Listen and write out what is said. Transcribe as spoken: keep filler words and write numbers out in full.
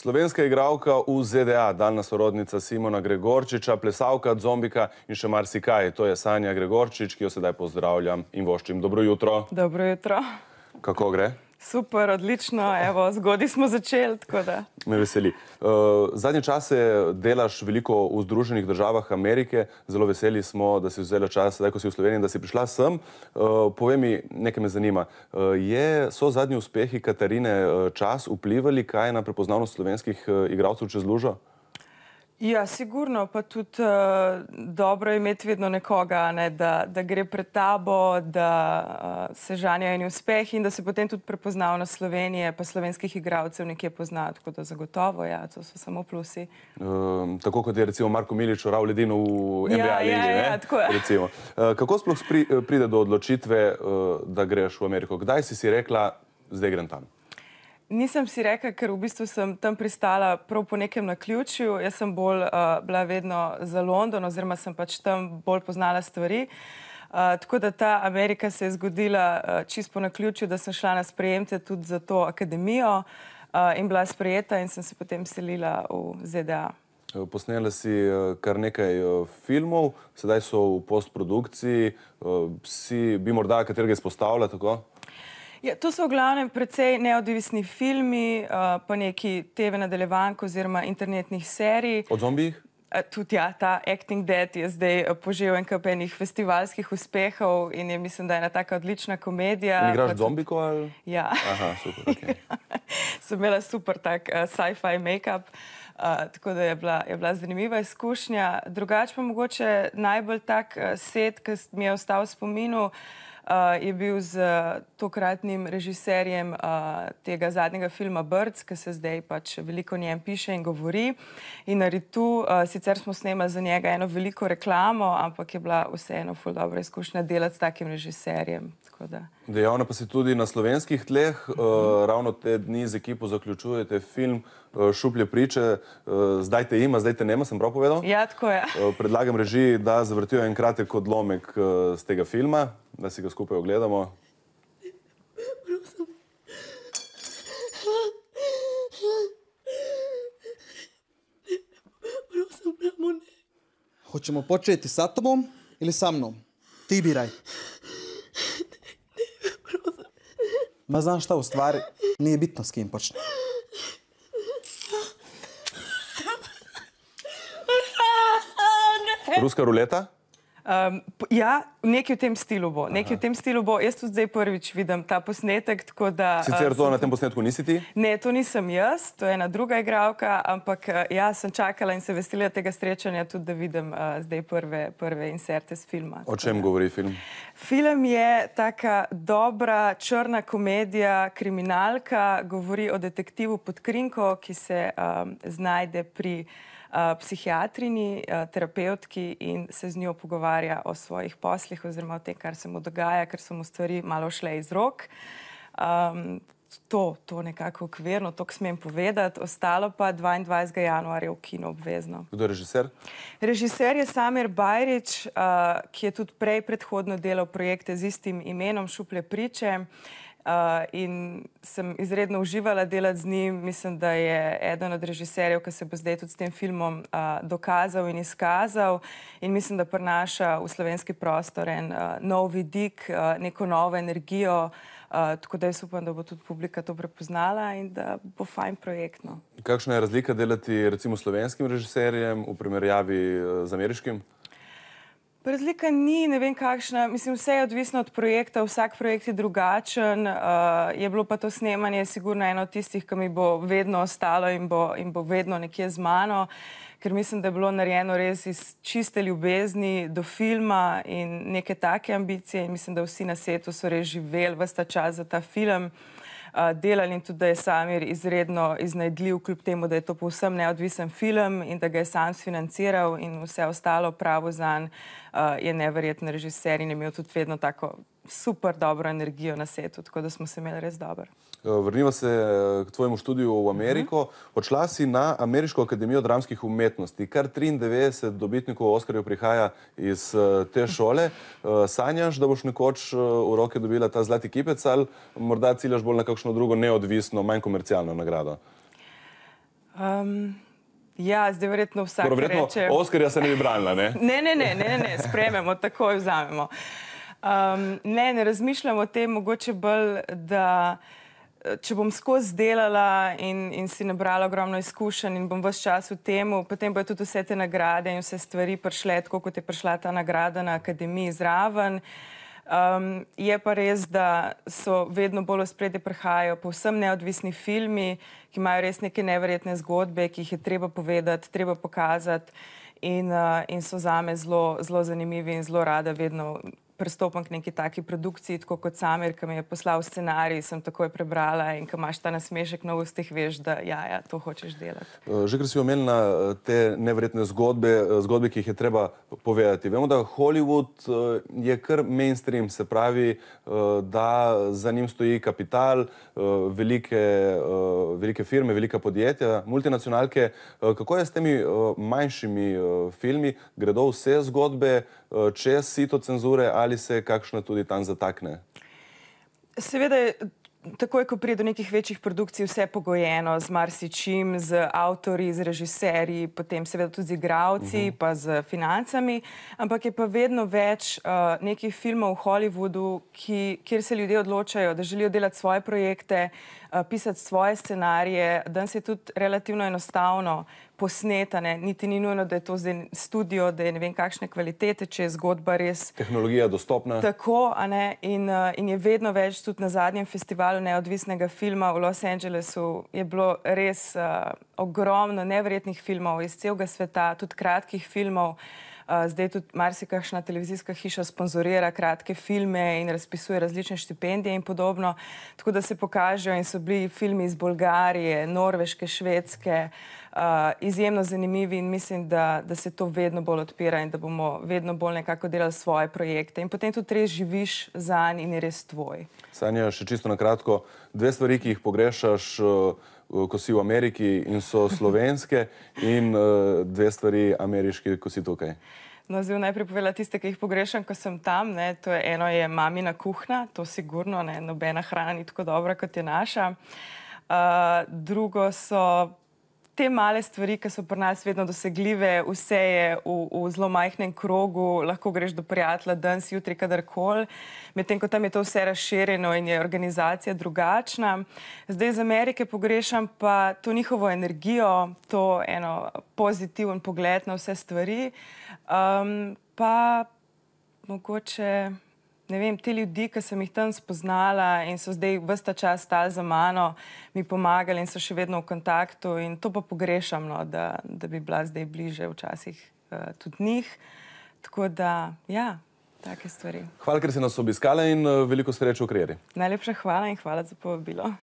Slovenska igralka v Z D A, daljna sorodnica Simona Gregorčiča, plesalka, zombika in še marsikaj. To je Sanja Gregorčič, ki jo sedaj pozdravljam in voščim. Dobro jutro. Dobro jutro. Kako gre? Super, odlično. Evo, zgodaj smo začeli, tako da. Me veseli. Uh, zadnje čase delaš veliko v Združenih državah Amerike. Zelo veseli smo, da si vzela čas, sedaj, ko si v Sloveniji, da si prišla sem. Uh, povej mi, nekaj me zanima. Uh, je, so zadnji uspehi Katarine uh, Čas vplivali kaj na prepoznavnost slovenskih uh, igralcev čez lužo? Ja, sigurno, pa tudi uh, dobro je imeti vedno nekoga, ne, da, da gre pred tabo, da uh, se žanjajo eni uspehi in da se potem tudi prepoznavnost Slovenije pa slovenskih igralcev nekje pozna, tako da zagotovo, ja, to so samo plusi. Um, tako kot je recimo Marko Milič oral ledino v N B A ja, ligi, ja, ne? Ja, tako je. Recimo. Uh, kako sploh spri, pride do odločitve, uh, da greš v Ameriko? Kdaj si si rekla, zdaj grem tam? Nisem si rekla, ker v bistvu sem tam pristala prav po nekem naključju. Jaz sem bolj uh, bila vedno za London, oziroma sem pač tam bolj poznala stvari. Uh, tako da ta Amerika se je zgodila uh, čisto po naključju, da sem šla na sprejemce tudi za to akademijo uh, in bila sprejeta in sem se potem selila v Z D A. Posnela si kar nekaj filmov, sedaj so v postprodukciji. Si bi morda katerega izpostavila, tako? Ja, to so v glavnem precej neodvisni filmi, uh, pa neki T V nadaljevank oziroma internetnih serij. O zombijih? Uh, tudi ja, ta Acting Dead je zdaj uh, požel en kup enih festivalskih uspehov in je, mislim, da je ena taka odlična komedija. In igraš zombiko ali? Ja. Aha, super, okej. Sem imela super tak uh, sci-fi make-up. Uh, tako da je bila, je bila zanimiva izkušnja. Drugače pa mogoče najbolj tak uh, set, ki mi je ostal v spominu, Uh, je bil z uh, tokratnim režiserjem uh, tega zadnjega filma Birds, ki se zdaj pač veliko o njem piše in govori. In na Ritu, uh, sicer smo snemali za njega eno veliko reklamo, ampak je bila vseeno ful dobra izkušnja delati s takim režiserjem. Dejavna pa si tudi na slovenskih tleh. Uh, ravno te dni z ekipo zaključujete film uh, Šuplje priče. Uh, zdaj te ima, zdaj te nema, sem prav povedal? Ja, tako je. Uh, predlagam režiji, da zavrtijo en kratek odlomek uh, z tega filma, da si ga skupaj ogledamo. Hoćemo početi sa tobom ili sa mnom? Ti biraj. Ma znaš šta, u stvari, nije bitno s kim počne. Ruska ruleta? Um, ja, nekaj v tem stilu bo. Nekaj v tem stilu bo. Jaz tudi zdaj prvič vidim ta posnetek, tako da... Sicer to na tem posnetku nisi ti? Ne, to nisem jaz, to je ena druga igralka, ampak ja, sem čakala in se veselila tega srečanja tudi, da vidim uh, zdaj prve, prve inserte z filma. O čem govori film? Film je taka dobra črna komedija, kriminalka, govori o detektivu pod krinko, ki se um, znajde pri Uh, psihiatrini, uh, terapevtki in se z njo pogovarja o svojih poslih oziroma o tem, kar se mu dogaja, ker so mu stvari malo šle iz rok. Um, to, to nekako okvirno, to smem povedati. Ostalo pa dvaindvajsetega januarja v kino obvezno. Kdo je režiser? Režiser je Samir Bajrić, uh, ki je tudi prej predhodno delal projekte z istim imenom Šuplje priče. Uh, in sem izredno uživala delati z njim. Mislim, da je eden od režiserjev, ki se bo zdaj tudi s tem filmom uh, dokazal in izkazal. In mislim, da prinaša v slovenski prostor en uh, nov vidik, uh, neko novo energijo. Uh, tako da jaz upam, da bo tudi publika to prepoznala in da bo fajn projektno. Kakšna je razlika delati recimo slovenskim režiserjem v primerjavi uh, z ameriškim? Razlika ni, ne vem kakšna, mislim, vse je odvisno od projekta, vsak projekt je drugačen, uh, je bilo pa to snemanje sigurno eno od tistih, ki mi bo vedno ostalo in bo, in bo vedno nekje z mano, ker mislim, da je bilo narejeno res iz čiste ljubezni do filma in neke take ambicije in mislim, da vsi na svetu so res živeli ves ta čas za ta film. Uh, delali in tudi, da je Samir izredno iznajdljiv, kljub temu, da je to povsem neodvisen film in da ga je sam sfinanciral in vse ostalo pravo zanj, uh, je neverjeten režiser in je imel tudi vedno tako super dobro energijo na setu, tako da smo se imeli res dobro. Vrniva se k tvojemu študiju v Ameriko. Odšla si na Ameriško akademijo dramskih umetnosti. Kar triindevetdeset dobitnikov Oskarjev prihaja iz te šole. Sanjaš, da boš nekoč v roke dobila ta zlati kipec ali morda ciljaš bolj na kakšno drugo neodvisno, manj komercialno nagrado? Um, ja, zdaj verjetno vsak Dobro, verjetno reče... Oskarja se ne bi branila, ne? Ne, ne, ne, ne, ne, sprejmemo, takoj vzamemo. Um, ne, ne razmišljam o tem, mogoče bolj, da če bom skozi delala in, in si nabrala ogromno izkušenj in bom ves čas v temu, potem bojo tudi vse te nagrade in vse stvari prišle, tako kot je prišla ta nagrada na akademiji zraven. Um, je pa res, da so vedno bolj v ospredje prihajajo povsem neodvisni filmi, ki imajo res neke neverjetne zgodbe, ki jih je treba povedati, treba pokazati in, uh, in so zame zelo, zelo zanimivi in zelo rada vedno pristopam k neki taki produkciji, tako kot Samir, ki mi je poslal scenarij, sem takoj prebrala in ko imaš ta nasmešek na ustih, veš, da ja, ja, to hočeš delati. Že ker si omenila te neverjetne zgodbe, zgodbe, ki jih je treba povedati. Vemo, da Hollywood je kar mainstream, se pravi, da za njim stoji kapital, velike, velike firme, velika podjetja, multinacionalke. Kako je s temi manjšimi filmi? Gredo vse zgodbe čez sito cenzure ali se kakšna tudi tam zatakne? Seveda je takoj, ko pride do nekih večjih produkcij, vse pogojeno z marsičim, z avtorji, z režiserji, potem seveda tudi z igralci, uh-huh. pa z financami, ampak je pa vedno več uh, nekih filmov v Hollywoodu, ki, kjer se ljudje odločajo, da želijo delati svoje projekte, uh, pisati svoje scenarije, danes je tudi relativno enostavno posneta, ne, niti ni nujno, da je to zdaj studio, da je ne vem kakšne kvalitete, če je zgodba res... Tehnologija dostopna. Tako, a ne, in, uh, in je vedno več tudi na zadnjem festivalu neodvisnega filma v Los Angelesu je bilo res uh, ogromno neverjetnih filmov iz celega sveta, tudi kratkih filmov. Uh, zdaj tudi marsikakšna televizijska hiša sponzorira kratke filme in razpisuje različne štipendije in podobno, tako da se pokažejo in so bili filmi iz Bolgarije, Norveške, Švedske, uh, izjemno zanimivi in mislim, da, da se to vedno bolj odpira in da bomo vedno bolj nekako delali svoje projekte in potem tudi res živiš zanj in je res tvoj. Sanja, še čisto na kratko, dve stvari, ki jih pogrešaš, uh, ko si v Ameriki in so slovenske in uh, dve stvari ameriški, ko si tukaj. No, zdaj najprej povedala tiste, ki jih pogrešam, ko sem tam, ne, to je eno je mamina kuhna, to sigurno, ne, nobena hrana ni tako dobra, kot je naša. Uh, drugo so te male stvari, ki so pri nas vedno dosegljive, vse je v, v zelo majhnem krogu, lahko greš do prijatelja danes, jutri, kadarkoli, medtem ko tam je to vse razširjeno in je organizacija drugačna. Zdaj iz Amerike pogrešam pa to njihovo energijo, to eno pozitiven pogled na vse stvari, um, pa mogoče... Ne vem, te ljudi, ki sem jih tam spoznala in so zdaj ves ta čas stali za mano, mi pomagali in so še vedno v kontaktu in to pa pogrešam, no, da, da bi bila zdaj bliže včasih uh, tudi njih. Tako da, ja, take stvari. Hvala, ker si nas obiskala in uh, veliko sreče v karieri. Najlepša hvala in hvala za povabilo.